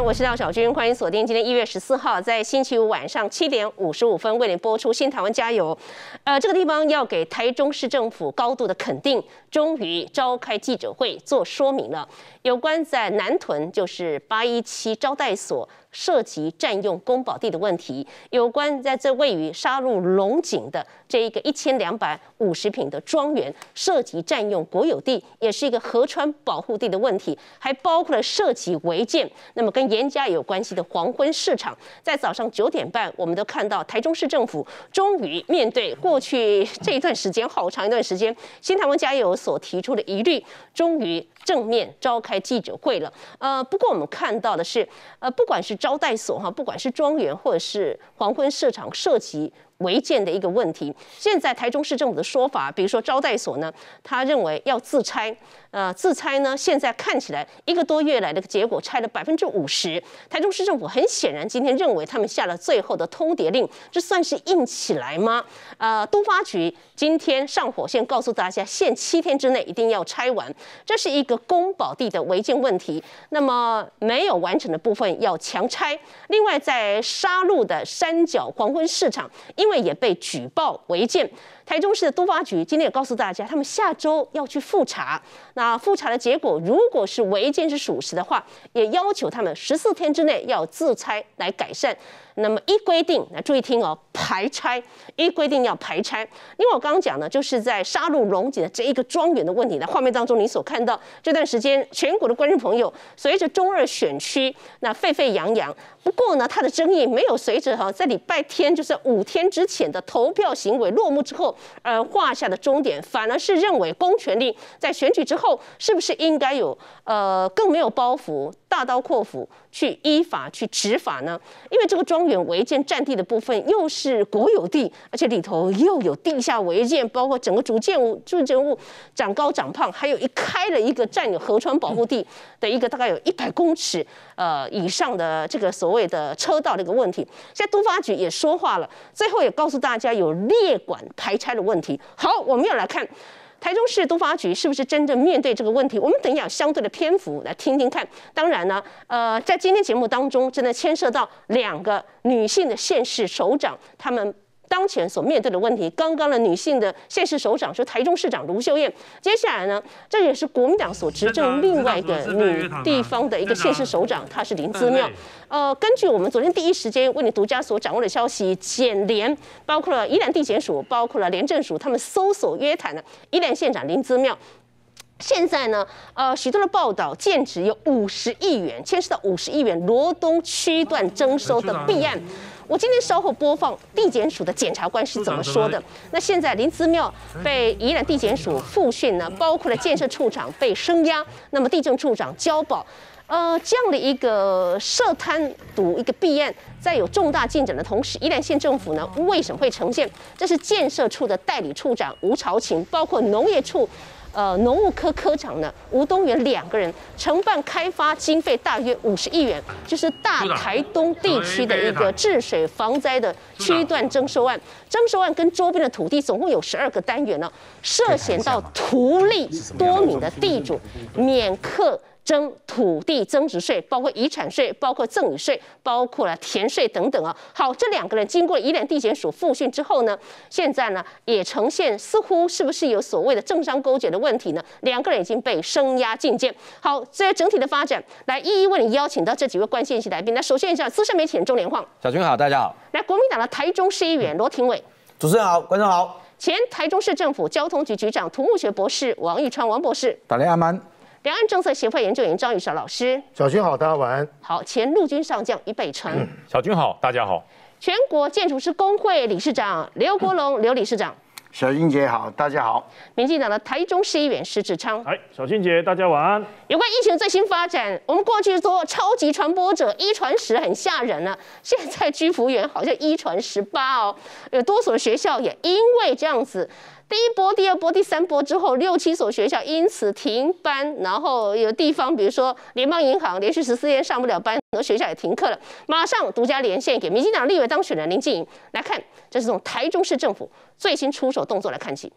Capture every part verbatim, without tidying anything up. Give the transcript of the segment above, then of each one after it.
我是廖小军，欢迎锁定今天一月十四号在星期五晚上七点五十五分为你播出《新台湾加油》。呃，这个地方要给台中市政府高度的肯定，终于召开记者会做说明了，有关在南屯就是八一七招待所涉及占用公保地的问题，有关在这位于沙鹿龙井的这一个一千两百五十坪的庄园涉及占用国有地，也是一个河川保护地的问题，还包括了涉及违建。那么跟严家有关系的黄昏市场，在早上九点半，我们都看到台中市政府终于面对过去这一段时间好长一段时间新台湾加油所提出的疑虑，终于正面召开记者会了。呃，不过我们看到的是，呃，不管是招待所哈，不管是庄园或者是黄昏市场涉及违建的一个问题，现在台中市政府的说法，比如说招待所呢，他认为要自拆，呃，自拆呢，现在看起来一个多月来的结果拆了百分之五十。台中市政府很显然今天认为他们下了最后的通牒令，这算是硬起来吗？呃，都发局今天上火线告诉大家，限七天之内一定要拆完，这是一个公保地的违建问题。那么没有完成的部分要强拆。另外，在沙鹿的山脚黄昏市场，因为也被举报违建，台中市的都发局今天也告诉大家，他们下周要去复查。那复查的结果，如果是违建是属实的话，也要求他们十四天之内要自拆来改善。那么依规定，来注意听哦，排拆，依规定要排拆。因为我刚刚讲的，就是在沙鹿龙井的这一个庄园的问题。在画面当中，你所看到这段时间，全国的观众朋友随着中二选区那沸沸扬扬。不过呢，它的争议没有随着哈在礼拜天，就是五天之前的投票行为落幕之后，呃画下的终点，反而是认为公权力在选举之后，是不是应该有呃更没有包袱，大刀阔斧去依法去执法呢？因为这个庄园违建占地的部分又是国有地，而且里头又有地下违建，包括整个主建物、住建物长高长胖，还有一开了一个占有河川保护地的一个大概有一百公尺呃以上的这个所谓的车道的一个问题。现在都发局也说话了，最后也告诉大家有列管排拆的问题。好，我们要来看台中市都发局是不是真正面对这个问题？我们等一下有相对的篇幅来听听看。当然呢，呃，在今天节目当中，真的牵涉到两个女性的县市首长，他们当前所面对的问题。刚刚的女性的县市首长是台中市长卢秀燕，接下来呢，这也是国民党所执政另外一个女地方的一个县市首长，她是林姿妙。呃，根据我们昨天第一时间为你独家所掌握的消息，检联包括了宜兰地检署，包括了廉政署，他们搜索约谈了宜兰县长林姿妙。现在呢，呃，许多的报道，建值有五十亿元，牵涉到五十亿元罗东区段征收的弊案。我今天稍后播放地检署的检察官是怎么说的。那现在林姿妙被宜兰地检署复讯呢，包括了建设处长被声押，那么地政处长交保。呃，这样的一个涉贪渎一个弊案，在有重大进展的同时，宜兰县政府呢为什么会呈现？这是建设处的代理处长吴朝琴，包括农业处。呃，农务科科长呢，吴东元两个人承办开发经费大约五十亿元，就是大台东地区的一个治水防灾的区段征收案。征收案跟周边的土地总共有十二个单元呢，涉嫌到图利多名的地主，免课征土地增值税，包括遗产税，包括赠与税，包括了田税等等啊。好，这两个人经过宜兰地检署复讯之后呢，现在呢也呈现似乎是不是有所谓的政商勾结的问题呢？两个人已经被声押禁见。好，这整体的发展，来一一为你邀请到这几位关键性来宾。那首先一下资深媒体人钟连晃， 小军好，大家好。 来，国民党的台中市议员罗廷炜， 主持人好，观众好。 前台中市政府交通局局长土木学博士王玉川王博士， 大家安。 两岸政策协会研究员张宇韶老师， 小军好，大家晚安。 好，前陆军上将于北辰、嗯， 小军好，大家好。 全国建筑师工会理事长刘国龙刘理事长， 小军姐好，大家好。 民进党的台中市议员施志昌， 哎，小军姐大家晚安。 有关疫情最新发展，我们过去说超级传播者一传十很吓人了、啊，现在居服员好像一传十八哦，有多所学校也因为这样子。第一波、第二波、第三波之后，六七所学校因此停班，然后有地方，比如说联邦银行连续十四天上不了班，很多学校也停课了。马上独家连线给民进党立委当选人林静颖来看，这是从台中市政府最新出手动作来看起。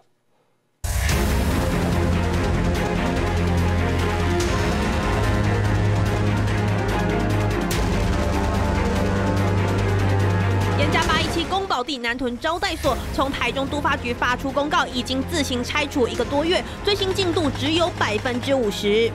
起宫保地南屯招待所从台中都发局发出公告，已经自行拆除一个多月，最新进度只有百分之五十。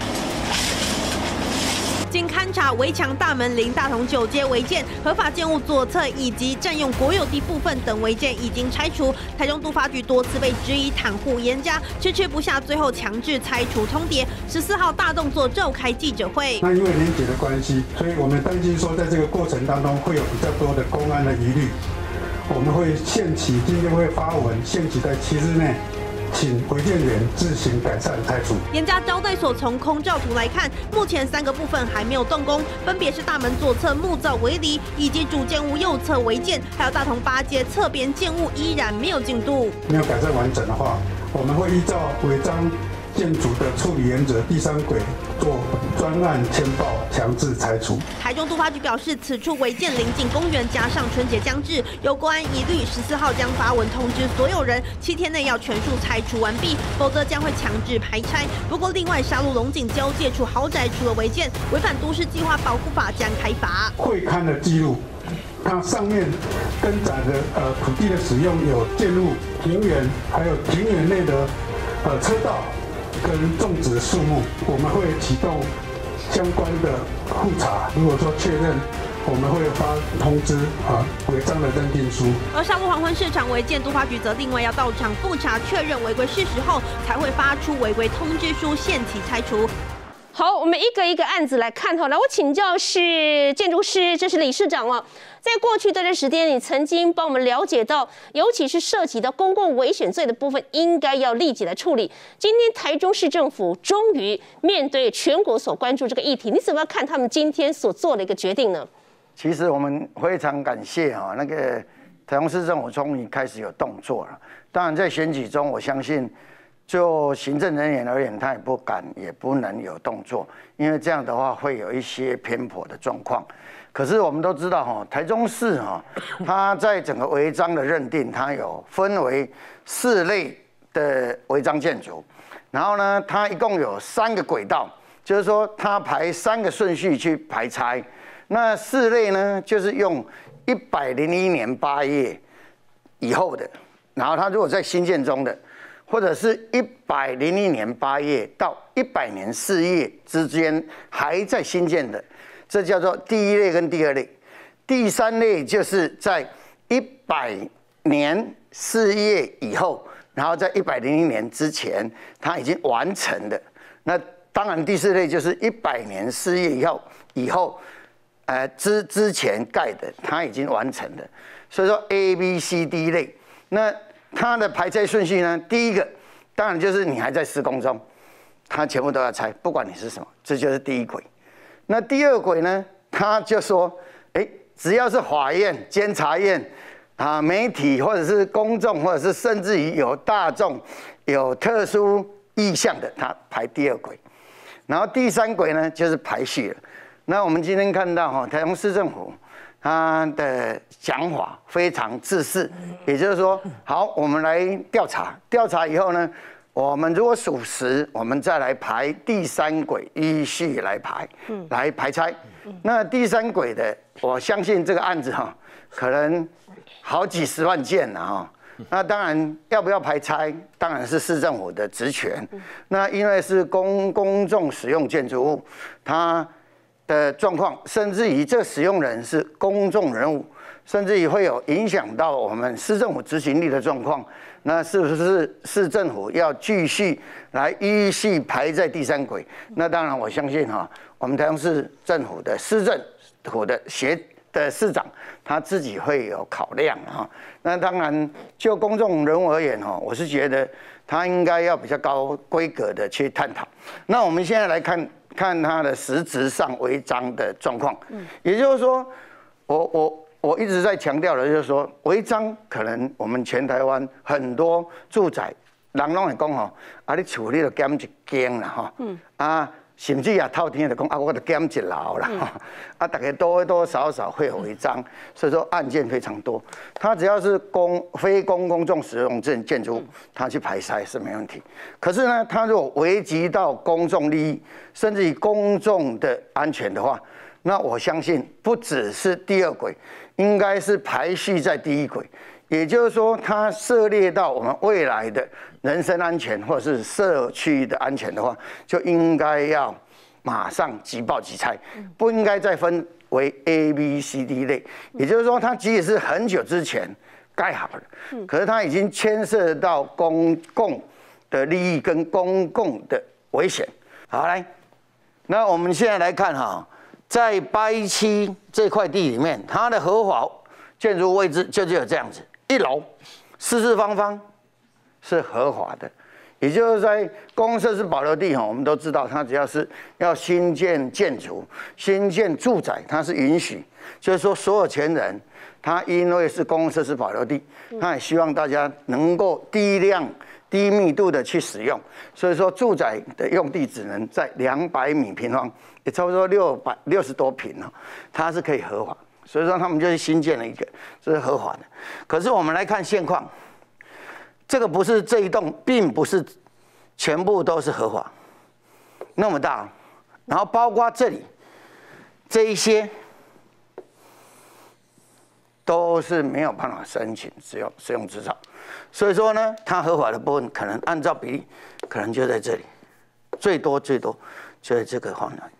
经勘查，围墙、大门、林大同九街违建、合法建物左侧以及占用国有地部分等违建已经拆除。台中都发局多次被质疑袒护严家，迟迟不下，最后强制拆除通牒。十四号大动作召开记者会。 那因为连结的关系，所以我们担心说，在这个过程当中会有比较多的公安的疑虑，我们会限期，今天会发文，限期在七日内。请违建员自行改善拆除。 严家招待所从空照图来看，目前三个部分还没有动工，分别是大门左侧木造围篱，以及主建物右侧违建，还有大同八街侧边建物依然没有进度。 没有改善完整的话，我们会依照违章建筑的处理原则，第三轨做专案签报，强制拆除。 台中都发局表示，此处违建临近公园，加上春节将至，有国安疑虑，十四号将发文通知所有人，七天内要全数拆除完毕，否则将会强制排拆。不过，另外沙鹿龙井交界处豪宅除了违建，违反都市计划保护法将开罚。 会勘的记录，它上面更窄的呃土地的使用有建入庭园，还有庭园内的呃车道。跟种植树木，我们会启动相关的复查。如果说确认，我们会发通知啊，违章的认定书。 而沙鹿黄昏市场违建，都发局则另外要到场复查，确认违规事实后，才会发出违规通知书，限期拆除。 好，我们一个一个案子来看哈。来，我请教是建筑师，这是理事长哦。在过去这段时间，你曾经帮我们了解到，尤其是涉及到公共危险罪的部分，应该要立即来处理。今天台中市政府终于面对全国所关注这个议题，你怎么看他们今天所做的一个决定呢？ 其实我们非常感谢啊，那个台中市政府终于开始有动作了。当然，在选举中，我相信。就行政人员而言，他也不敢，也不能有动作，因为这样的话会有一些偏颇的状况。可是我们都知道，哈，台中市哈，它在整个违章的认定，它有分为四类的违章建筑，然后呢，它一共有三个轨道，就是说它排三个顺序去排拆。那四类呢，就是用一百零一年八月以后的，然后它如果在新建中的。或者是一百零一年八月到一百年四月之间还在新建的，这叫做第一类跟第二类。第三类就是在一百年四月以后，然后在一百零一年之前它已经完成的。那当然第四类就是一百年四月以后以后，呃之之前盖的它已经完成的。所以说 A、B、C、D 类，那。它的排拆顺序呢？第一个当然就是你还在施工中，它全部都要拆，不管你是什么，这就是第一轨。那第二轨呢？他就说，哎，只要是法院、监察院啊、媒体或者是公众，或者是甚至于有大众有特殊意向的，它排第二轨。然后第三轨呢，就是排序了。那我们今天看到哈，台中市政府。他的讲法非常自私，也就是说，好，我们来调查，调查以后呢，我们如果属实，我们再来排第三轨，依序来排，来排拆。那第三轨的，我相信这个案子哈，可能好几十万件了哈。那当然要不要排拆，当然是市政府的职权。那因为是公公众使用建筑物，它。的状况，甚至于这个使用人是公众人物，甚至于会有影响到我们市政府执行力的状况，那是不是市政府要继续来依序排在第三轨？那当然，我相信哈，我们台中市政府的市政府的协的市长他自己会有考量哈。那当然，就公众人物而言哈，我是觉得他应该要比较高规格的去探讨。那我们现在来看。看它的实质上违章的状况，也就是说，我我我一直在强调的，就是说违章可能我们全台湾很多住宅，人拢会讲吼，啊你厝你就减一间啦吼，啊甚至也透天就讲啊我就减一楼啦，啊大家多多少少会有违章，所以说案件非常多。它只要是公非公公众使用建建筑物，它去排筛是没问题。可是呢，它如果危及到公众利益，甚至于公众的安全的话， 那我相信不只是第二轨，应该是排序在第一轨。也就是说，它涉猎到我们未来的人身安全或者是社区的安全的话，就应该要马上即报即拆，不应该再分为 A、B、C、D 类。也就是说，它即使是很久之前盖好了，可是它已经牵涉到公共的利益跟公共的危险。好，来，那我们现在来看哈，在八一七这块地里面，它的合法建筑位置就只有这样子。一楼四四方方是合法的，也就是在公共设施保留地哈，我们都知道，它只要是要新建建筑、新建住宅，它是允许。就是说，所有权人他因为是公共设施保留地，他也希望大家能够低量、低密度的去使用，所以说住宅的用地只能在两百米平方，也差不多六百六十多平哦，它是可以合法。所以说他们就是新建了一个，这是合法的。可是我们来看现况，这个不是这一栋，并不是全部都是合法，那么大，然后包括这里这一些都是没有办法申请使用使用执照。所以说呢，它合法的部分可能按照比例，可能就在这里，最多最多就在这个方向。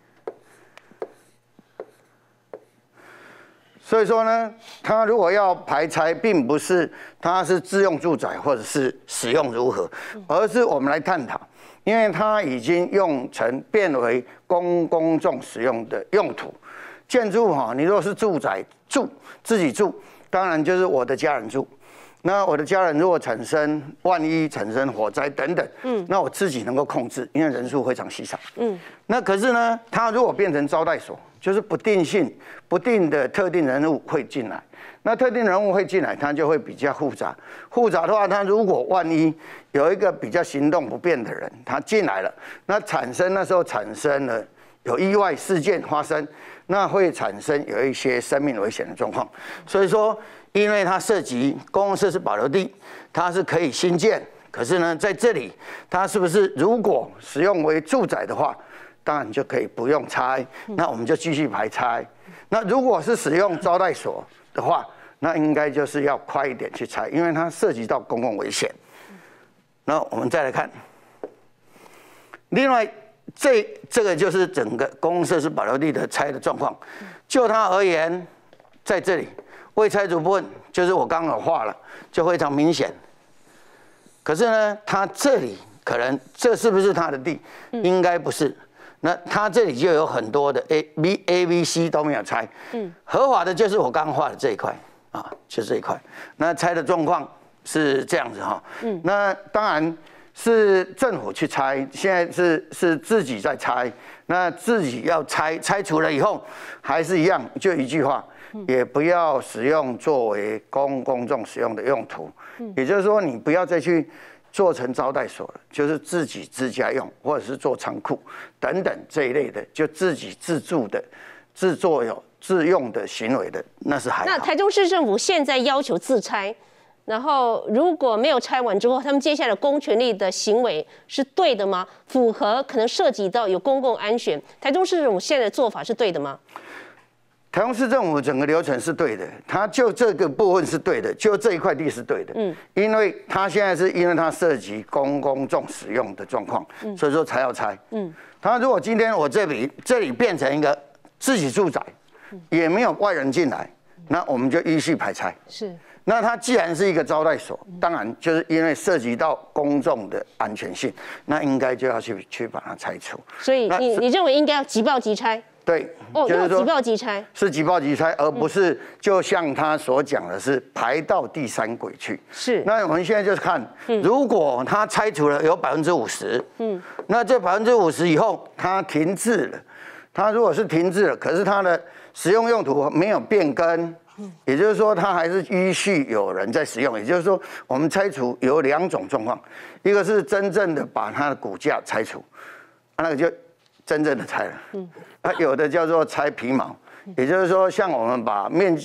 所以说呢，它如果要排拆，并不是它是自用住宅或者是使用如何，而是我们来探讨，因为它已经用成变为公公众使用的用途。建筑哈，你如果是住宅住自己住，当然就是我的家人住。那我的家人如果产生万一产生火灾等等，嗯，那我自己能够控制，因为人数非常稀少，嗯。那可是呢，它如果变成招待所，就是不定性、不定的特定人物会进来，那特定人物会进来，它就会比较复杂。复杂的话，它如果万一有一个比较行动不便的人，他进来了，那产生那时候产生了有意外事件发生，那会产生有一些生命危险的状况。所以说，因为它涉及公共设施保留地，它是可以新建。可是呢，在这里，它是不是如果使用为住宅的话，当然就可以不用拆，那我们就继续排拆。那如果是使用招待所的话，那应该就是要快一点去拆，因为它涉及到公共危险。那我们再来看，另外这这个就是整个公共设施保留地的拆的状况。就它而言，在这里未拆除部分，就是我刚刚有画了，就非常明显。可是呢，它这里可能这是不是它的地？应该不是。那它这里就有很多的 A、B、A、B、C 都没有拆，嗯，合法的就是我刚刚画的这一块啊，就这一块。那拆的状况是这样子哈，嗯，那当然是政府去拆，现在是是自己在拆，那自己要拆，拆除了以后还是一样，就一句话，也不要使用作为公公众使用的用途，也就是说你不要再去做成招待所了，就是自己自家用，或者是做仓库等等这一类的，就自己自住的、自作有自用的行为的，那是还好。 那台中市政府现在要求自拆，然后如果没有拆完之后，他们接下来公权力的行为是对的吗？符合可能涉及到有公共安全，台中市政府现在的做法是对的吗？ 台中市政府整个流程是对的，它就这个部分是对的，就这一块地是对的。嗯，因为它现在是因为它涉及公公众使用的状况，嗯，所以说才要拆。嗯，它如果今天我这里这里变成一个自己住宅，也没有外人进来，那我们就依序排拆。是。那它既然是一个招待所，当然就是因为涉及到公众的安全性，那应该就要去去把它拆除。 所以你你认为应该要即报即拆？ 对， 哦，要即报即拆， 是即报即拆，而不是就像他所讲的是排到第三轨去。 是。 那我们现在就是看，如果他拆除了有百分之五十，嗯，那这百分之五十以后它停滞了，它如果是停滞了，可是它的使用用途没有变更，也就是说它还是依序有人在使用。也就是说，我们拆除有两种状况，一个是真正的把它的骨架拆除，那个就真正的拆了，嗯，啊，有的叫做拆皮毛，也就是说，像我们把面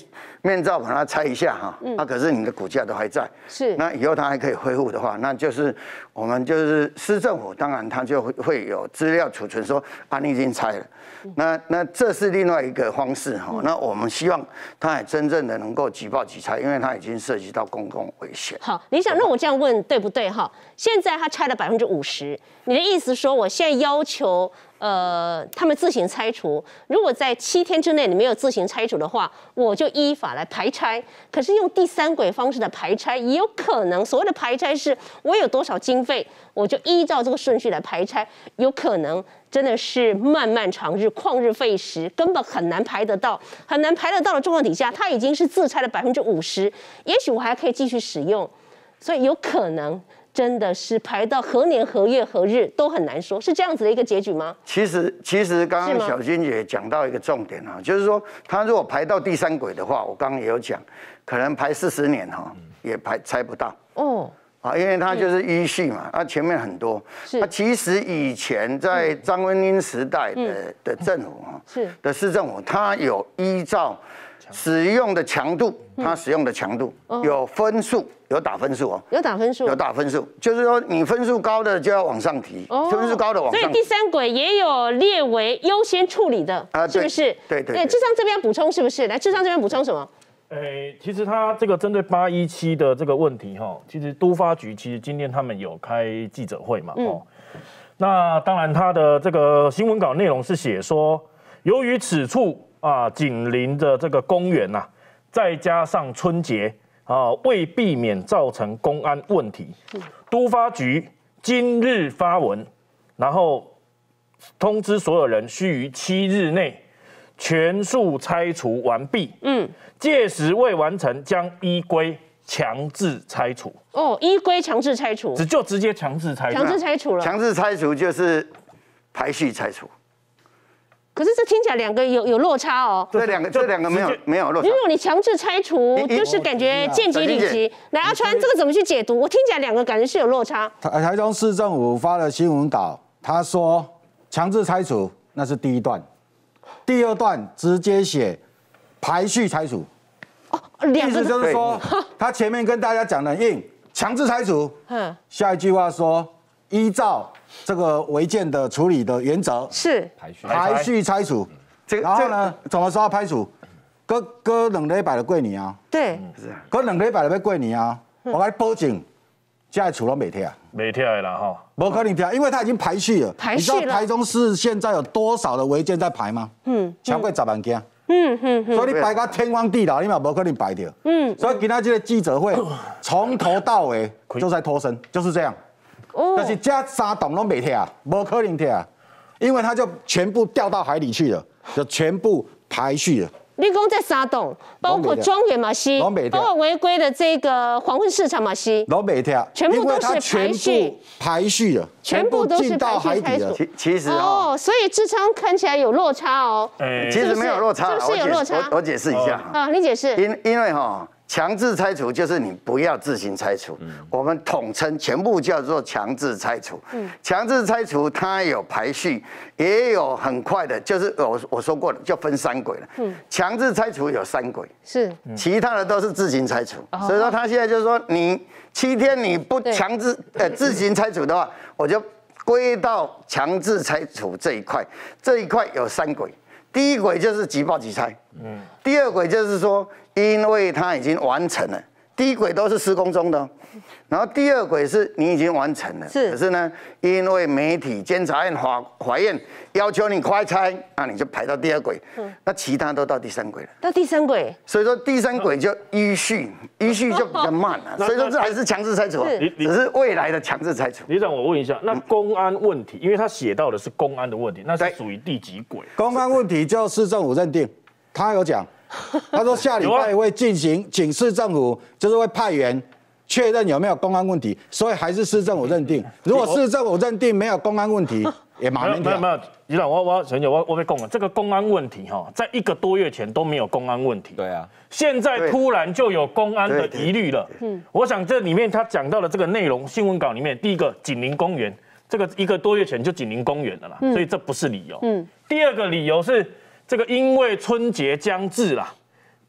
面罩把它拆一下哈，那、嗯啊、可是你的股价都还在， 是， 那以后它还可以恢复的话，那就是我们就是市政府，当然它就会会有资料储存说啊，你已经拆了，嗯、那那这是另外一个方式哈。嗯、那我们希望它也真正的能够即报即拆，因为它已经涉及到公共危险。 好，理想，那我这样问对不对哈？现在它拆了百分之五十，你的意思说我现在要求？呃，他们自行拆除。如果在七天之内你没有自行拆除的话，我就依法来排拆。可是用第三轨方式的排拆，也有可能所谓的排拆是我有多少经费，我就依照这个顺序来排拆，有可能真的是漫漫长日、旷日费时，根本很难排得到，很难排得到的状况底下，它已经是自拆了百分之五十，也许我还可以继续使用，所以有可能。真的是排到何年何月何日都很难说，是这样子的一个结局吗？ 其实，其实刚刚小金姐讲到一个重点哈，就是说，他如果排到第三轨的话，我刚刚也有讲，可能排四十年哈，也排拆不到哦。啊，因为它就是依序嘛，它、嗯啊、前面很多。是。它、啊、其实以前在张文英时代的、嗯、的政府哈，是的市政府，它有依照使用的强度，它使用的强度、嗯、有分数。有打分数哦， 有打分数， 有打分数，就是说你分数高的就要往上提，哦、分数高的往上提。 所以第三轨也有列为优先处理的，啊、是不是？ 对对。 对，智商这边补充是不是？来，智商这边补充什么？ 诶，其实他这个针对八一七的这个问题哈，其实都发局其实今天他们有开记者会嘛，哦、嗯，那当然他的这个新闻稿内容是写说，由于此处啊紧邻的这个公园呐、啊，再加上春节。啊，为避免造成公安问题，都发局今日发文，然后通知所有人须于七日内全数拆除完毕。嗯，届时未完成，将依规强制拆除。 哦，依规强制拆除， 只就直接强制拆除。 强制拆除了。 强制拆除就是排序拆除。 可是这听起来两个有有落差哦。 这两个这两个没有没有落差。 如果你强制拆除，就是感觉见机履机。来，阿川，这个怎么去解读？我听起来两个感觉是有落差。 台台中市政府发了新闻稿，他说强制拆除那是第一段，第二段直接写排序拆除。哦，两个意思就是说，他前面跟大家讲的硬，强制拆除。嗯。下一句话说依照。这个违建的处理的原则是排序排序拆除，然后呢，怎么说排除？搁搁两礼拜就过年啊， 对， 搁两礼拜就要过年啊，我来保证，这厝拢袂拆， 袂拆的啦哈， 无可能拆，因为它已经排序了。 排序了。 你知道台中市现在有多少的违建在排吗？嗯，超过十万件。嗯嗯嗯。所以你排到天荒地老，你嘛无可能排掉。嗯。所以今天这个记者会从头到尾就在脱身，就是这样。哦，但是这三栋都没拆啊，没可能拆啊，因为它就全部掉到海里去了，就全部排序了。 你讲这三栋，包括庄园嘛是，包括违规的这个黄昏市场嘛是， 都没拆， 全部都是排序， 排序了， 全部都是到海底了。 其其实哦，所以智昌看起来有落差哦。 哎，其实没有落差， 是不是有落差？ 我我解释一下啊，你解释。 因因为哈。强制拆除就是你不要自行拆除，嗯、我们统称全部叫做强制拆除。嗯、强制拆除它有排序，也有很快的，就是我我说过的，就分三轨了。嗯、强制拆除有三轨， 是， 其他的都是自行拆除。哦、所以说他现在就是说，你七天你不强制呃自行拆除的话，我就归到强制拆除这一块。这一块有三轨，第一轨就是即报即拆，嗯，第二轨就是说。因为它已经完成了，第一轨都是施工中的，然后第二轨是你已经完成了，是，可是呢，因为媒体、监察院、法法院要求你快拆，那你就排到第二轨，嗯，那其他都到第三轨了。 到第三轨， 所以说第三轨就依序，依序就比较慢了，所以说这还是强制拆除，只是未来的强制拆除。 李长，我问一下，那公安问题，因为他写到的是公安的问题，那是属于第几轨？ 公安问题就市政府认定，他有讲。他说下礼拜会进行，请市政府就是会派员确认有没有公安问题，所以还是市政府认定。如果市政府认定没有公安问题，也马上没有没有，局长，我我陈姐，我我被讲了，这个公安问题哈，在一个多月前都没有公安问题。 对啊， 现在突然就有公安的疑虑了。嗯，我想这里面他讲到的这个内容，新闻稿里面，第一个紧邻公园，这个一个多月前就紧邻公园了啦，所以这不是理由。嗯，第二个理由是。这个因为春节将至啦，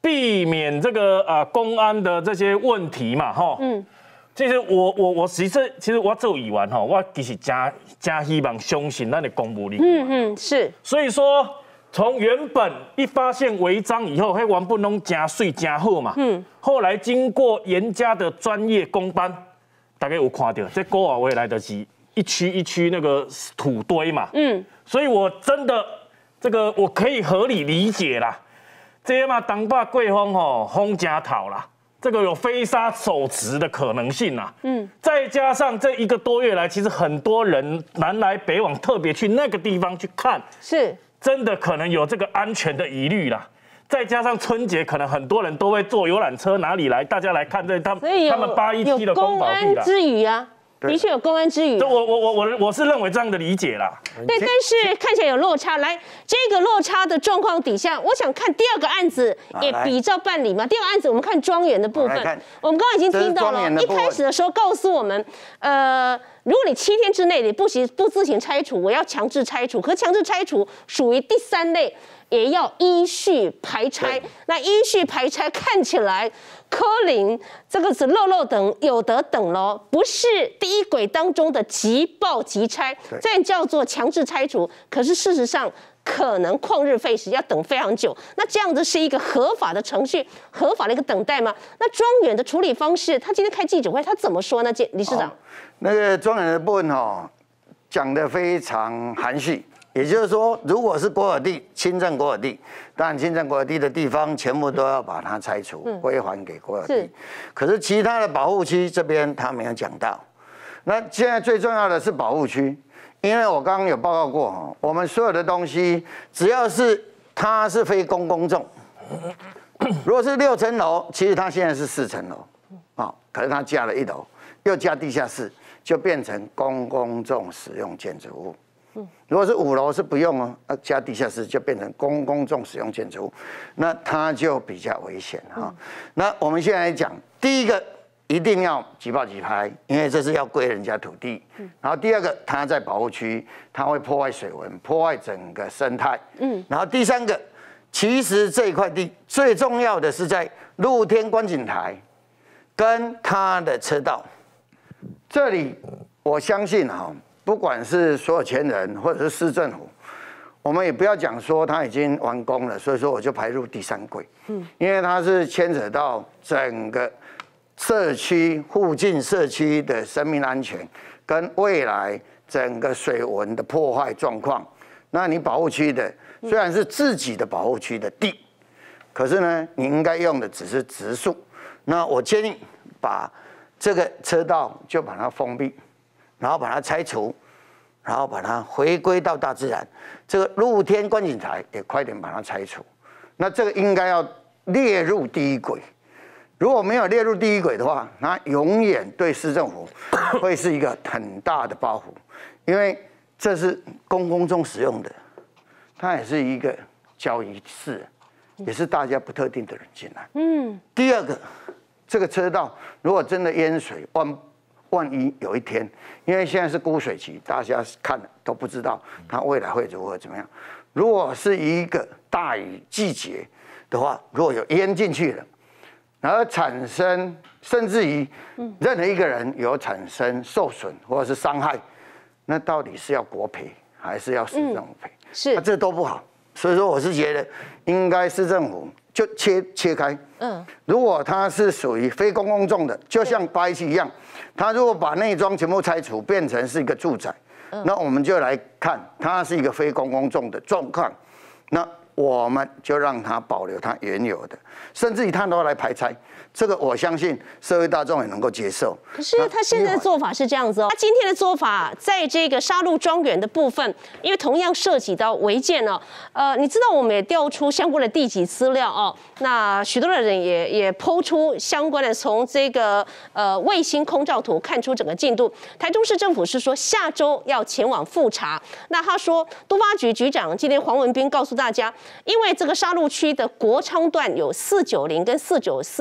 避免这个啊、呃、公安的这些问题嘛，哈，嗯，其实我我我其实其实我做议员哈，我其实加加希望相信咱的公务人员， 嗯嗯是， 所以说从原本一发现违章以后，迄原本拢加水加好嘛，嗯，后来经过严加的专业工班，大家有看到这高瓦未来的是一区一区那个土堆嘛，嗯，所以我真的这个我可以合理理解啦。这嘛，东北季风吼，风加讨啦，这个有飞沙走石的可能性啦。嗯，再加上这一个多月来，其实很多人南来北往，特别去那个地方去看， 是真的可能有这个安全的疑虑啦。再加上春节，可能很多人都会坐游览车哪里来，大家来看这他们他们八一七的公保地啦。 之余啊。的确有公安之余， 我我我我我是认为这样的理解啦。 对，但是看起来有落差。来，这个落差的状况底下，我想看第二个案子也比照办理嘛。第二个案子我们看庄园的部分，我们刚刚已经听到了，一开始的时候告诉我们，呃，如果你七天之内你不行不自行拆除，我要强制拆除，可强制拆除属于第三类。也要依序排拆，那依序排拆看起来，柯林这个是漏漏等有得等咯，不是第一轨当中的即报即拆，这样叫做强制拆除。可是事实上可能旷日费时，要等非常久。那这样子是一个合法的程序，合法的一个等待吗？那庄园的处理方式，他今天开记者会，他怎么说呢？理事长，哦、 那个庄园的部分哦，讲得非常含蓄。也就是说，如果是国有地侵占国有地，当然侵占国有地的地方全部都要把它拆除，归还给国有地。可是其他的保护区这边他没有讲到。那现在最重要的是保护区，因为我刚刚有报告过哈，我们所有的东西只要是它是非公公众，如果是六层楼，其实它现在是四层楼，啊，可是它加了一楼，又加地下室，就变成公公众使用建筑物。如果是五楼是不用哦，加地下室就变成公公众使用建筑物，那它就比较危险哈。那我们现在来讲，第一个一定要即报即拍，因为这是要归人家土地。然后第二个，它在保护区，它会破坏水文，破坏整个生态。嗯。然后第三个，其实这一块地最重要的是在露天观景台跟它的车道，这里我相信哈。不管是所有权人或者是市政府，我们也不要讲说它已经完工了，所以说我就排入第三轨，嗯，因为它是牵扯到整个社区附近社区的生命安全跟未来整个水文的破坏状况。那你保护区的虽然是自己的保护区的地，可是呢，你应该用的只是植树。那我建议把这个车道就把它封闭。然后把它拆除，然后把它回归到大自然。这个露天观景台也快点把它拆除。那这个应该要列入第一轨。如果没有列入第一轨的话，那永远对市政府会是一个很大的包袱，因为这是公公众使用的，它也是一个交易室，也是大家不特定的人进来。嗯。第二个，这个车道如果真的淹水，万万一有一天，因为现在是枯水期，大家看了都不知道它未来会如何怎么样。如果是一个大雨季节的话，如果有淹进去了，然后产生甚至于任何一个人有产生受损或者是伤害，那到底是要国赔还是要市政府赔？ 嗯、是， 那这都不好。所以说，我是觉得应该市政府就切切开。嗯，如果它是属于非公共重的，就像八一七一样，它如果把内装全部拆除，变成是一个住宅，那我们就来看它是一个非公共重的状况，那我们就让它保留它原有的，甚至于它都来排拆。这个我相信社会大众也能够接受。 可是他现在的做法是这样子哦，他今天的做法在这个沙鹿庄园的部分，因为同样涉及到违建哦，呃，你知道我们也调出相关的地籍资料哦，那许多的人也也抛出相关的从这个呃卫星空照图看出整个进度。台中市政府是说下周要前往复查，那他说都发局局长今天黄文彬告诉大家，因为这个沙鹿区的国昌段有四九零跟四九四这个地。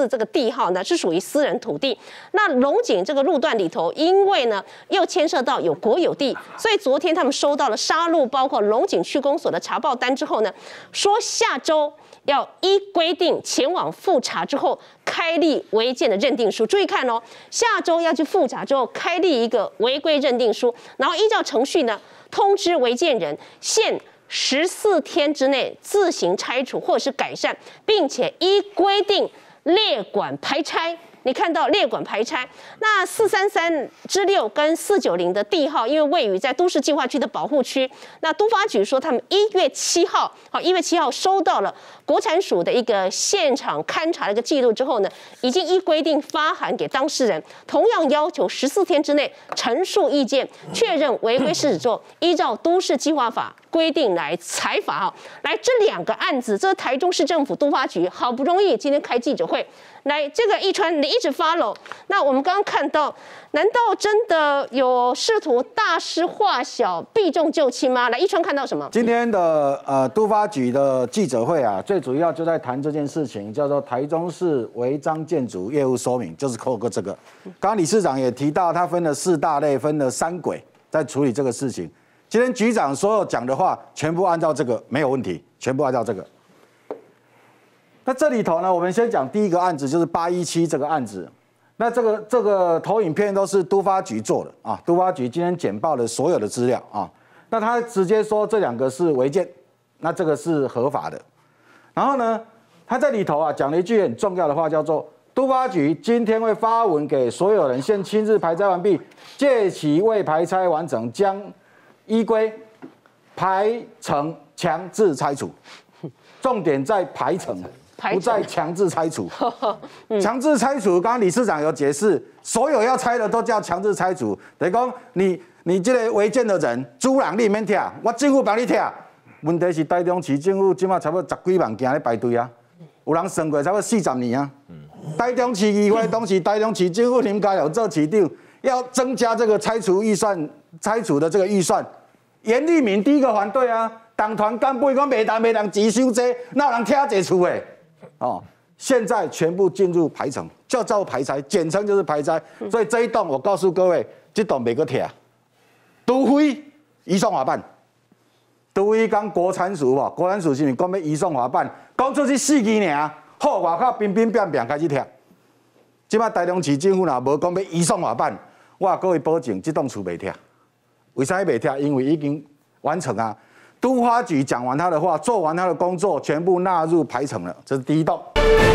地号呢是属于私人土地。那龙井这个路段里头，因为呢又牵涉到有国有地，所以昨天他们收到了沙鹿包括龙井区公所的查报单之后呢，说下周要依规定前往复查之后开立违建的认定书。注意看哦，下周要去复查之后开立一个违规认定书，然后依照程序呢通知违建人，限十四天之内自行拆除或者是改善，并且依规定列管排拆。你看到列管排拆，那四三三之六跟四九零的地号，因为位于在都市计划区的保护区，那都发局说他们一月七号，好，一月七号收到了国产署的一个现场勘查的一个记录之后呢，已经依规定发函给当事人，同样要求十四天之内陈述意见，确认违规事实之后，依照都市计划法规定来裁罚。哈，来这两个案子，这是台中市政府都发局好不容易今天开记者会。来，这个一传你一直 follow， 那我们刚刚看到，难道真的有试图大事化小、避重就轻吗？来，一传看到什么？ 今天的呃都发局的记者会啊，最主要就在谈这件事情，叫做台中市违章建筑业务说明，就是扣个这个。刚刚理事长也提到，他分了四大类，分了三轨在处理这个事情。今天局长所有讲的话，全部按照这个没有问题，全部按照这个。那这里头呢，我们先讲第一个案子，就是八一七这个案子。那这个这个投影片都是都发局做的啊，都发局今天简报了所有的资料啊。那他直接说这两个是违建，那这个是合法的。然后呢，他在里头啊讲了一句很重要的话，叫做都发局今天会发文给所有人，现亲自排拆完毕，届期未排拆完成，将依规排程强制拆除。重点在排程。不再强制拆除，强制拆除，刚刚理事长有解释，所有要拆的都叫强制拆除。等于讲你你这个违建的人，主人你免拆，我政府帮你拆。问题是台中市政府今麦差不多十几万件咧排队啊，有人算过差不多四十年啊。台中市议会当时台中市政府林佳龙做市长，要增加这个拆除预算，拆除的这个预算，严立敏第一个反对啊，党团干部讲袂当袂当钱收这，哪有人拆这厝诶？哦，现在全部进入排程，就叫排拆，简称就是排拆。所以这一栋，我告诉各位，这栋每个铁，除非移送法办，除非讲国产署哦，国产署是咪讲要移送法办，讲出去四支尔，好外口乒乒乓乓开始拆。即摆台中市政府若无讲要移送法办，我各位保证这栋厝袂拆。为啥袂拆？因为已经完成啊。都发局讲完他的话，做完他的工作，全部纳入排程了。这是第一栋。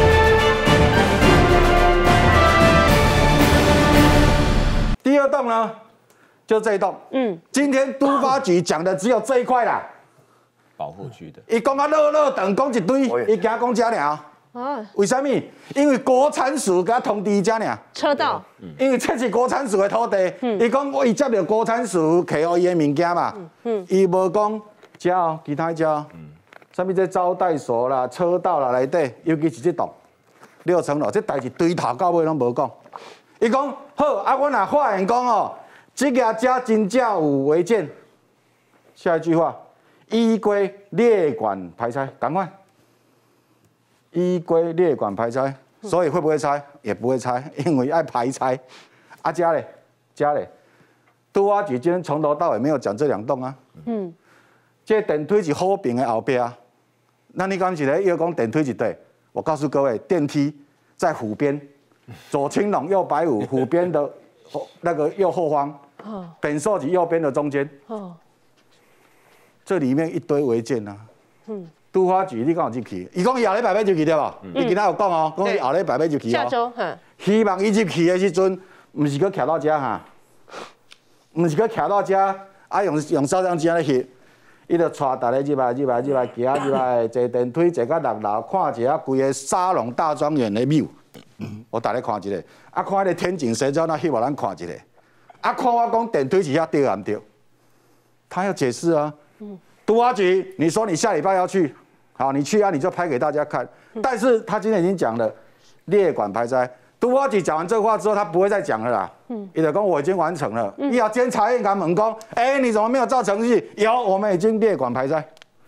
第二栋呢，就这一栋。嗯，今天都发局讲的只有这一块啦， 保护区的。 伊讲啊，乐乐等讲一堆，伊惊讲遮尔。哦。为什么？因为国产署给他通知遮尔。 车道。 因为这是国产署的土地，伊讲我伊接到国产署给我伊的物件嘛，伊无讲。遮哦，其他遮，什么这招待所啦、车道啦内底，尤其是这栋六层楼，这代志对头到尾拢无讲。伊讲好，啊，我若发现讲哦，这个遮真正有违建。下一句话，依规列管排拆，赶快。依规列管排拆，所以会不会拆？也不会拆，因为爱排拆。啊，遮嘞，遮嘞，都发局今天从头到尾没有讲这两栋啊。嗯。这电梯是好平的后壁啊，那你刚是咧又讲电梯一对？我告诉各位，电梯在湖边，左青龙右白虎，湖边的那个右后方，本寿级右边的中间。哦，这里面一堆违建啊。嗯。都发局你讲有入去？伊讲伊后礼拜要入去对吧？伊今仔有讲哦，讲伊后礼拜要入去哦。 下周哈。 希望伊入去的时阵，唔是搁徛到遮哈，唔是搁徛到遮，啊用用手掌机安尼翕。伊就带大家入来、入来、入来，行入来，坐电梯坐到六楼，看一下规个沙龙大庄园的 view。我带你看一下，啊，看迄个天井谁知道那翕，咱看一下。啊，看我讲电梯是遐对唔对？他要解释啊。都发局，你说你下礼拜要去，好，你去啊，你就拍给大家看。但是他今天已经讲了，列管排拆。都发局讲完这话之后，他不会再讲了啦。嗯，伊就讲我已经完成了。嗯，以后监察院敢问讲，哎、欸，你怎么没有照程序？有，我们已经列管排拆。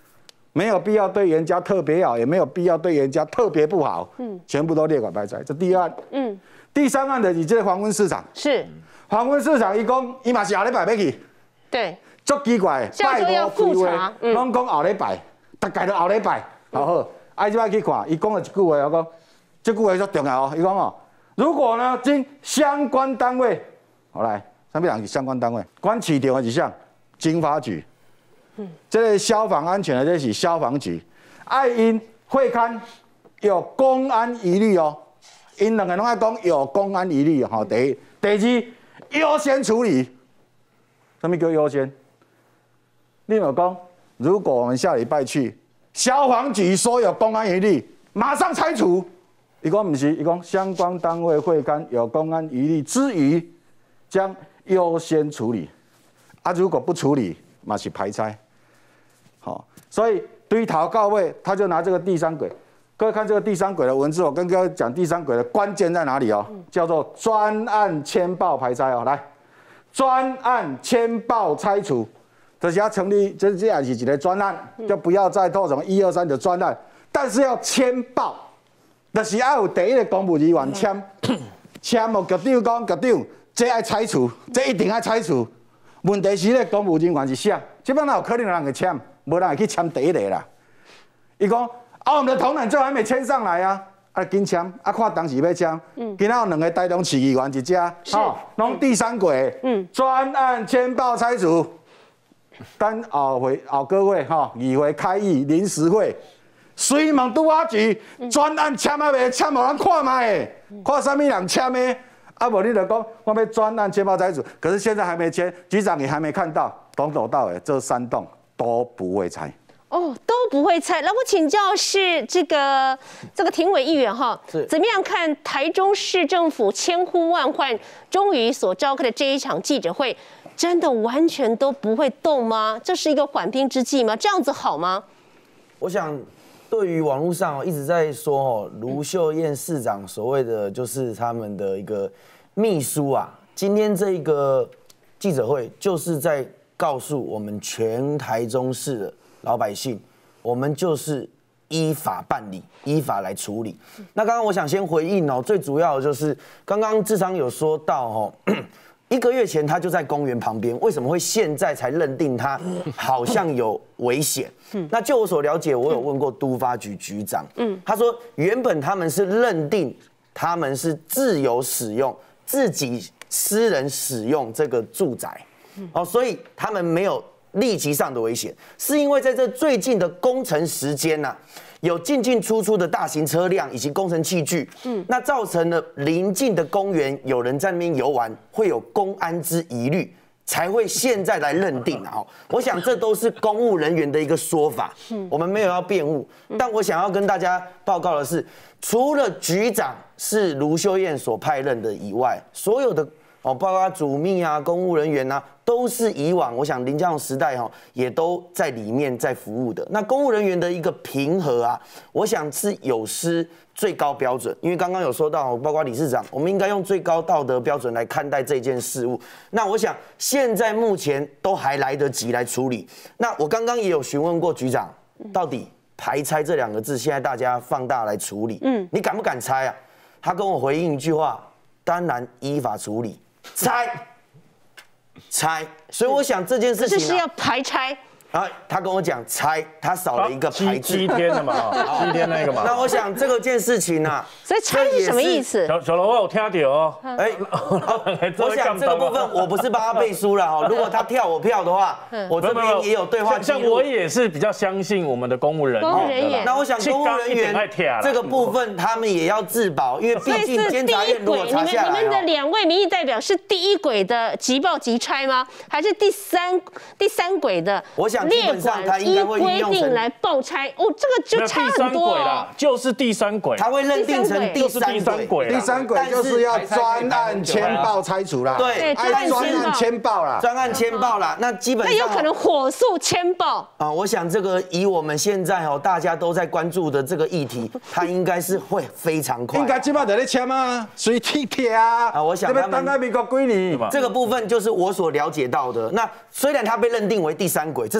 没有必要对原家特别好，也没有必要对原家特别不好，嗯，全部都列管排拆。这第二案，嗯，第三案的，你这个黄昏市场是黄昏市场，伊讲伊嘛是后礼拜要去， 对， 足奇怪， 拜托复查， 拢讲后礼拜，大概都后礼拜，好好，啊，即摆去看，伊讲了一句话，我讲，这句话足重要哦，伊讲哦，如果呢经相关单位，好来，啥物人是相关单位？管市场的是啥？经发局。嗯，这个消防安全的这是消防局，爱因会刊有公安疑虑哦，因两个拢爱讲有公安疑虑吼。第一，第二优先处理。什么叫优先？你有讲，如果我们下礼拜去，消防局说有公安疑虑，马上拆除。伊讲不是，伊讲相关单位会刊有公安疑虑之余，将优先处理。啊，如果不处理，嘛是排拆。好，所以对头到尾，他就拿这个第三轨。各位看这个第三轨的文字，我跟各位讲第三轨的关键在哪里哦？叫做专案签报排拆哦。来，专案签报拆除，就是要成立，这这也是一个专案，就不要再做什么一二三的专案，但是要签报，就是要有第一个公务人员签，签哦，局长讲局长，这爱拆除，这一定要拆除。问题是咧，公务人员是啥？基本上有可能有人会签，无人会去签第一个啦。伊讲啊，我们的同仁就还没签上来啊，啊紧签，啊看当时要签。嗯。今仔有两个台中市议员一只，吼，拢第三轨。嗯。专案签报拆除，等后会后个月吼，议会开议临时会，随问拄仔局专案签啊未？签互人看卖的，看啥物人签的。啊，无你就讲，我要专案签报拆除，可是现在还没签，局长也还没看到，从头到尾这三栋都不会拆。 哦，都不会拆。那我请教是这个这个庭委议员哈，怎么样看台中市政府千呼万唤，终于所召开的这一场记者会，真的完全都不会动吗？这是一个缓兵之计吗？这样子好吗？ 我想。对于网络上一直在说哦，卢秀燕市长所谓的就是他们的一个秘书啊，今天这个记者会就是在告诉我们全台中市的老百姓，我们就是依法办理，依法来处理。那刚刚我想先回应哦，最主要的就是刚刚志昌有说到哦。一个月前他就在公园旁边，为什么会现在才认定他好像有危险？那就我所了解，我有问过都发局局长，他说原本他们是认定他们是自由使用、自己私人使用这个住宅，哦，所以他们没有立即上的危险，是因为在这最近的工程时间呐。有进进出出的大型车辆以及工程器具，嗯，那造成了邻近的公园有人在那边游玩，会有公安之疑虑，才会现在来认定啊。我想这都是公务人员的一个说法，嗯，我们没有要辩护，但我想要跟大家报告的是，除了局长是卢秀燕所派任的以外，所有的哦，包括主秘啊、公务人员啊，都是以往我想林佳龙时代哈，也都在里面在服务的。那公务人员的一个评核啊，我想是有失最高标准，因为刚刚有说到，包括理事长，我们应该用最高道德标准来看待这件事物。那我想现在目前都还来得及来处理。那我刚刚也有询问过局长，到底排拆这两个字，现在大家放大来处理，嗯，你敢不敢拆啊？他跟我回应一句话，当然依法处理。拆，拆，所以我想这件事情、啊， 这是要排拆。 然后他跟我讲拆，他少了一个排字， 七天了嘛，七天那个嘛。 那我想这个件事情啊， 所以拆是什么意思？ 小小罗，我有听到哦。哎， 我想这个部分我不是帮他背书了哈。如果他跳我票的话，我这边也有对话记录。 像我也是比较相信我们的公务人员。 那我想公务人员这个部分他们也要自保，因为毕竟监察院如果查下来， 你们你们的两位民意代表是第一轨的即报即拆吗？还是第三第三轨的？ 我想。基本上他应该会依规定来报拆哦，这个就差很多哦。 就是第三轨， 他会认定成第三轨， 第三轨就是要专案签报拆除啦。 对， 专案签报啦， 专案签报啦。那基本上那有可能火速签报啊。我想这个以我们现在哦大家都在关注的这个议题，它应该是会非常快。 应该基本在咧签啊，随贴贴啊。 啊，我想他们等到民国几年， 这个部分就是我所了解到的。那虽然他被认定为第三轨，这是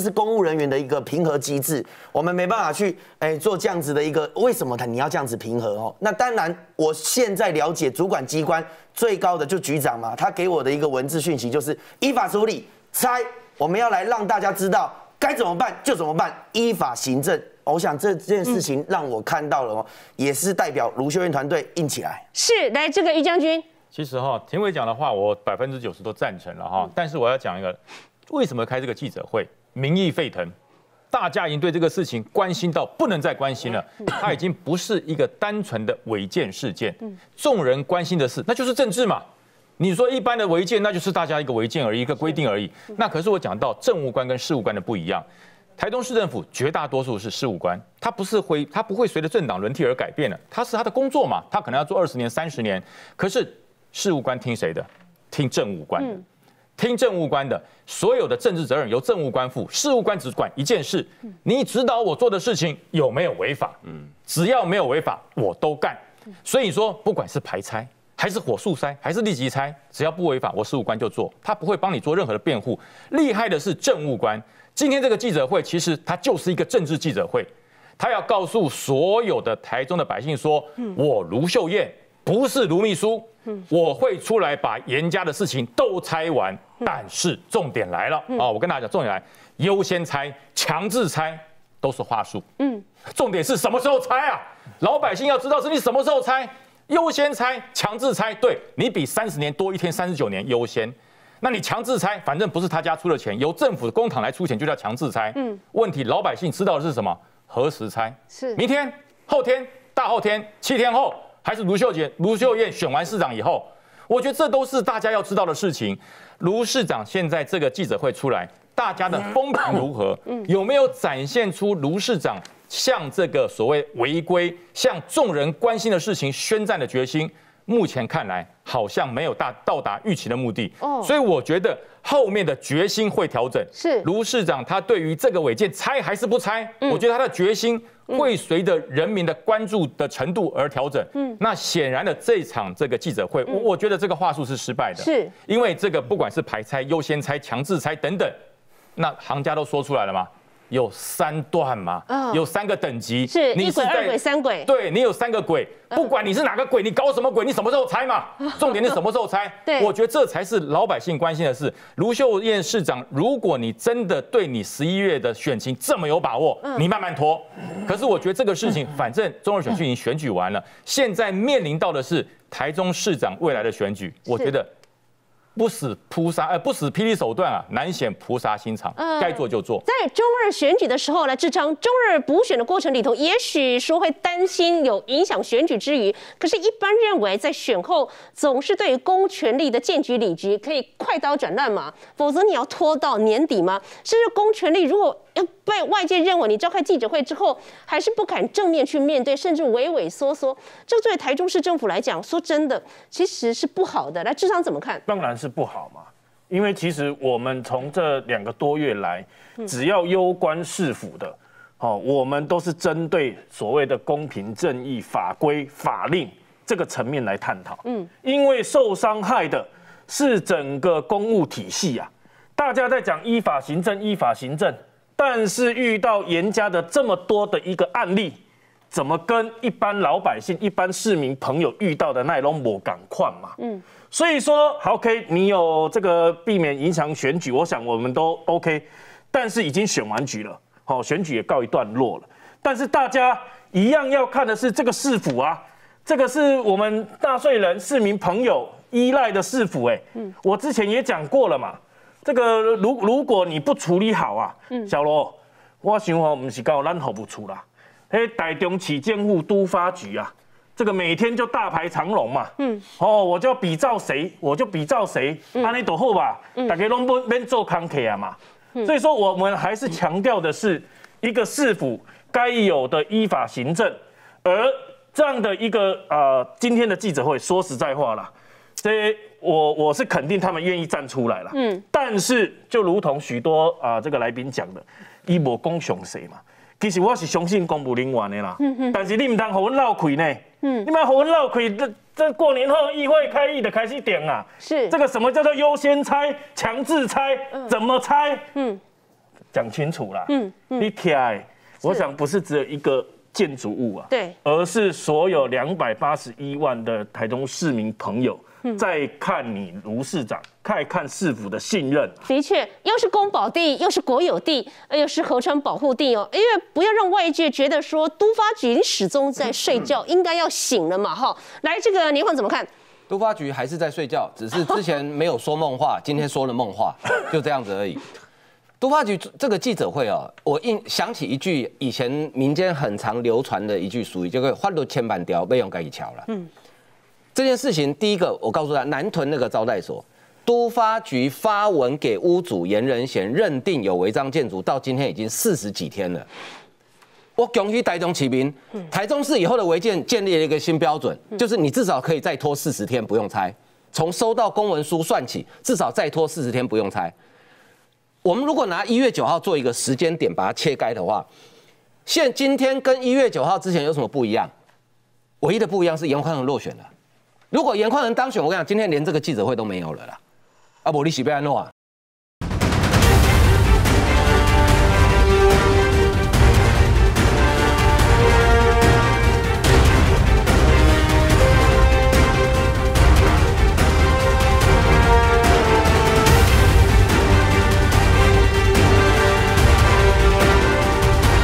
是公务人员的一个评核机制，我们没办法去哎做这样子的一个，为什么他你要这样子评核哦？那当然，我现在了解主管机关最高的就局长嘛，他给我的一个文字讯息就是依法处理，拆我们要来让大家知道该怎么办就怎么办，依法行政。我想这件事情让我看到了哦，也是代表卢秀燕团队硬起来。 是，来这个于将军。 其实哈，庭委讲的话，我百分之九十都赞成了哈。但是我要讲一个，为什么开这个记者会？民意沸腾，大家已经对这个事情关心到不能再关心了。它已经不是一个单纯的违建事件，众人关心的是，那就是政治嘛。你说一般的违建，那就是大家一个违建而已，一个规定而已。那可是我讲到政务官跟事务官的不一样。台东市政府绝大多数是事务官，他不是会，他不会随着政党轮替而改变的，他是他的工作嘛，他可能要做二十年、三十年。可是事务官听谁的？听政务官的，嗯、听政务官的，所有的政治责任由政务官负，事务官只管一件事：你指导我做的事情有没有违法？嗯，只要没有违法，我都干。所以说，不管是排拆，还是火速拆，还是立即拆，只要不违法，我事务官就做，他不会帮你做任何的辩护。厉害的是政务官。今天这个记者会，其实它就是一个政治记者会，他要告诉所有的台中的百姓说，我卢秀燕不是卢秘书，我会出来把严家的事情都拆完。但是重点来了啊！我跟大家讲，重点来，优先拆、强制拆都是话术。嗯，重点是什么时候拆啊？老百姓要知道是你什么时候拆，优先拆、强制拆，对你比三十年多一天，三十九年优先。那你强制拆，反正不是他家出的钱，由政府的公帑来出钱，就叫强制拆。嗯，问题老百姓知道的是什么？何时拆？是明天、后天、大后天、七天后，还是卢秀姐、卢秀燕选完市长以后？我觉得这都是大家要知道的事情。卢市长现在这个记者会出来，大家的风评如何？有没有展现出卢市长向这个所谓违规、向众人关心的事情宣战的决心？目前看来好像没有大到达预期的目的，哦，所以我觉得后面的决心会调整。是卢市长他对于这个违建拆还是不拆，嗯、我觉得他的决心会随着人民的关注的程度而调整。嗯，那显然的这场这个记者会，嗯、我我觉得这个话术是失败的，是因为这个不管是排拆、优先拆、强制拆等等，那行家都说出来了嘛。有三段嘛，哦、有三个等级， 是一轨、二轨、三轨。 对你有三个轨，不管你是哪个轨，你搞什么轨，你什么时候拆嘛？重点是什么时候拆？对，我觉得这才是老百姓关心的事。卢秀燕市长，如果你真的对你十一月的选情这么有把握，嗯、你慢慢拖。可是我觉得这个事情，反正中二选区已经选举完了，现在面临到的是台中市长未来的选举，我觉得。不死扑杀，呃，不死霹雳手段啊，难显菩萨心肠。嗯，该做就做。 在中二选举的时候呢，志昌，中二补选的过程里头，也许说会担心有影响选举之余，可是，一般认为在选后总是对于公权力的检举理局可以快刀斩乱麻，否则你要拖到年底吗？甚至公权力如果要被外界认为你召开记者会之后，还是不敢正面去面对，甚至畏畏缩缩，这个对台中市政府来讲，说真的，其实是不好的。来，志昌怎么看？ 当然是不好嘛，因为其实我们从这两个多月来，只要攸关市府的，哦，我们都是针对所谓的公平正义、法规、法令这个层面来探讨。嗯，因为受伤害的是整个公务体系啊，大家在讲依法行政，依法行政。但是遇到严家的这么多的一个案例，怎么跟一般老百姓、一般市民朋友遇到的那种没赶快嘛？嗯，所以说好 ，OK， 你有这个避免影响选举，我想我们都 OK。但是已经选完局了，好，选举也告一段落了。但是大家一样要看的是这个市府啊，这个是我们纳税人、市民朋友依赖的市府。哎，嗯，我之前也讲过了嘛。这个如如果你不处理好啊，嗯、小罗，我想哦，不是搞咱服务处啦，嘿，台中市政府都发局啊，这个每天就大排长龙嘛，嗯，哦，我就要比照谁，我就比照谁，安尼就好吧，嗯、大家拢不免做康客啊嘛，嗯、所以说我们还是强调的是一个市府该有的依法行政，而这样的一个呃今天的记者会，说实在话啦，这。我我是肯定他们愿意站出来了，嗯，但是就如同许多啊、呃、这个来宾讲的，伊无讲详细嘛，其实我是相信公务人员的啦，嗯嗯，但是你唔通互阮闹开呢，嗯，你们互阮闹开，这这过年后议会开议的开始点啊，是这个什么叫做优先拆、强制拆，嗯、怎么拆？嗯， 讲清楚啦。嗯嗯，你贴，我想不是只有一个建筑物啊， 对， 而是所有两百八十一万的台中市民朋友。再看你卢市长，看一看市府的信任。 的确，又是公保地，又是国有地，又是河川保护地哦。因为不要让外界觉得说都发局你始终在睡觉，应该要醒了嘛，哈。来，这个年晃怎么看？ 都发局还是在睡觉，只是之前没有说梦话，今天说了梦话，就这样子而已。都发局这个记者会哦，我印想起一句以前民间很常流传的一句俗语，叫做“花都千万条，被用盖一桥”了。嗯。这件事情，第一个我告诉他，南屯那个招待所，都发局发文给屋主严仁贤认定有违章建筑，到今天已经四十几天了。我恭喜台中市民，台中市以后的违建建立了一个新标准，就是你至少可以再拖四十天不用拆，从收到公文书算起，至少再拖四十天不用拆。我们如果拿一月九号做一个时间点把它切开的话，现今天跟一月九号之前有什么不一样？唯一的不一样是严宽恒落选了。如果严宽恒当选，我跟你讲，今天连这个记者会都没有了啦。啊，不，你是要安怎啊？